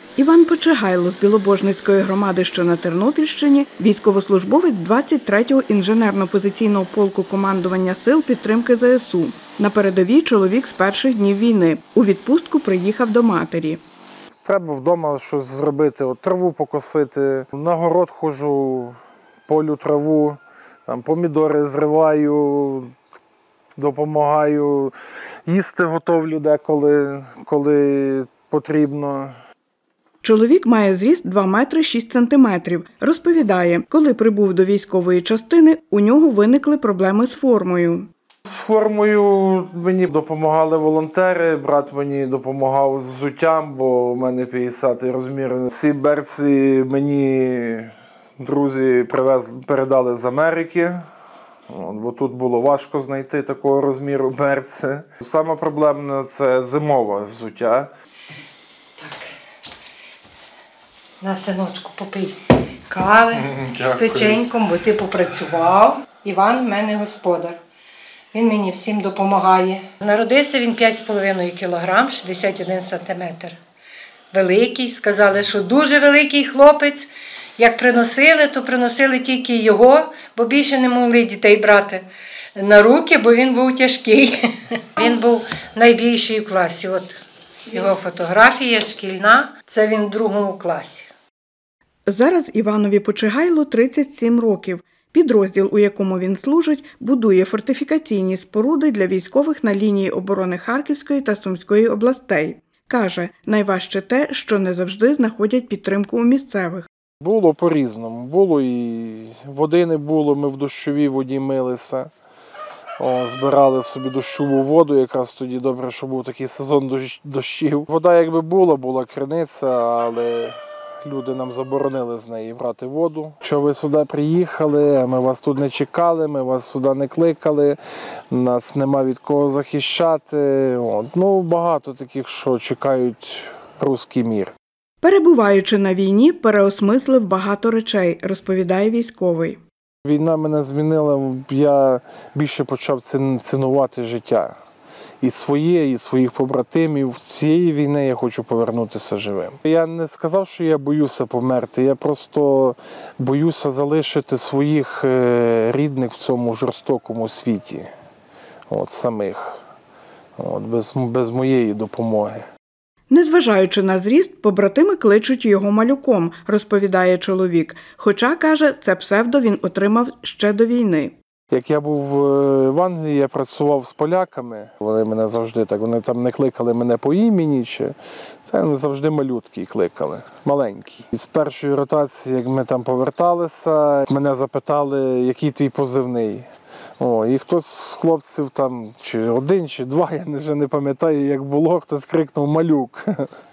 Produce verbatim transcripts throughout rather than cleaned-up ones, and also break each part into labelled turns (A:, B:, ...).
A: Іван Почигайло з Білобожницької громади, що на Тернопільщині, військовослужбовець двадцять третього інженерно-позиційного полку командування сил підтримки зе ес у. На передовій чоловік з перших днів війни. У відпустку приїхав до матері.
B: Треба вдома щось зробити, от траву покосити, на город ходжу, полю траву, там помідори зриваю, допомагаю, їсти готовлю деколи, коли потрібно.
A: Чоловік має зріст два метри шість сантиметрів. Розповідає, коли прибув до військової частини, у нього виникли проблеми з формою.
B: З формою мені допомагали волонтери, брат мені допомагав з взуттям, бо у мене п'ятдесятий розмір. Ці берці мені друзі привезли, передали з Америки, бо тут було важко знайти такого розміру берці. Саме проблемне – це зимове взуття.
C: На, синочку, попий кави з печеньком, бо ти попрацював. Іван в мене господар. Він мені всім допомагає. Народився він п'ять з половиною кілограм, шістдесят один сантиметр. Великий, сказали, що дуже великий хлопець. Як приносили, то приносили тільки його, бо більше не могли дітей брати на руки, бо він був тяжкий. Він був найбільший у класі. От його фотографія шкільна, це він в другому класі.
A: Зараз Іванові Почигайлу тридцять сім років. Підрозділ, у якому він служить, будує фортифікаційні споруди для військових на лінії оборони Харківської та Сумської областей. Каже, найважче те, що не завжди знаходять підтримку у місцевих.
B: Було по-різному. Було і води не було, ми в дощовій воді милися. О, збирали собі дощову воду, якраз тоді добре, що був такий сезон дощів. Вода якби була, була криниця, але люди нам заборонили з неї брати воду. Що ви сюди приїхали, ми вас тут не чекали, ми вас сюди не кликали, нас нема від кого захищати. От. Ну, багато таких, що чекають руський мір.
A: Перебуваючи на війні, переосмислив багато речей, розповідає військовий.
B: Війна мене змінила, я більше почав цінувати життя. І своє, і своїх побратимів. З цієї війни я хочу повернутися живим. Я не сказав, що я боюся померти, я просто боюся залишити своїх рідних в цьому жорстокому світі. От, самих. От, без, без моєї допомоги.
A: Незважаючи на зріст, побратими кличуть його малюком, розповідає чоловік. Хоча, каже, це псевдо він отримав ще до війни.
B: Як я був в Англії, я працював з поляками. Вони мене завжди так, вони там не кликали мене по імені, чи це вони завжди малютки кликали, маленькі. І з першої ротації, як ми там поверталися, мене запитали, який твій позивний. О, і хтось з хлопців, там, чи один, чи два, я вже не пам'ятаю, як було, хтось крикнув «Малюк».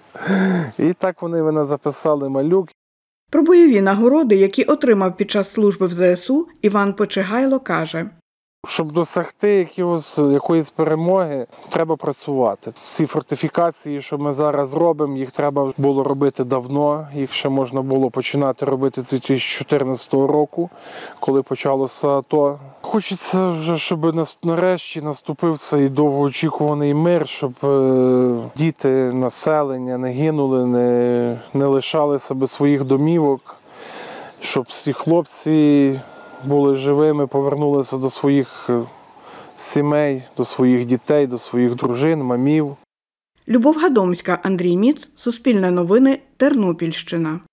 B: І так вони мене записали «Малюк».
A: Про бойові нагороди, які отримав під час служби в зе ес у, Іван Почигайло каже.
B: Щоб досягти якогось, якоїсь перемоги, треба працювати. Ці фортифікації, що ми зараз робимо, їх треба було робити давно. Їх ще можна було починати робити з дві тисячі чотирнадцятого року, коли почалося АТО. Хочеться вже, щоб нарешті наступив цей довгоочікуваний мир, щоб діти, населення не гинули, не, не лишалися без своїх домівок, щоб всі хлопці були живими, повернулися до своїх сімей, до своїх дітей, до своїх дружин, мамів.
A: Любов Гадомська, Андрій Міц, Суспільне новини, Тернопільщина.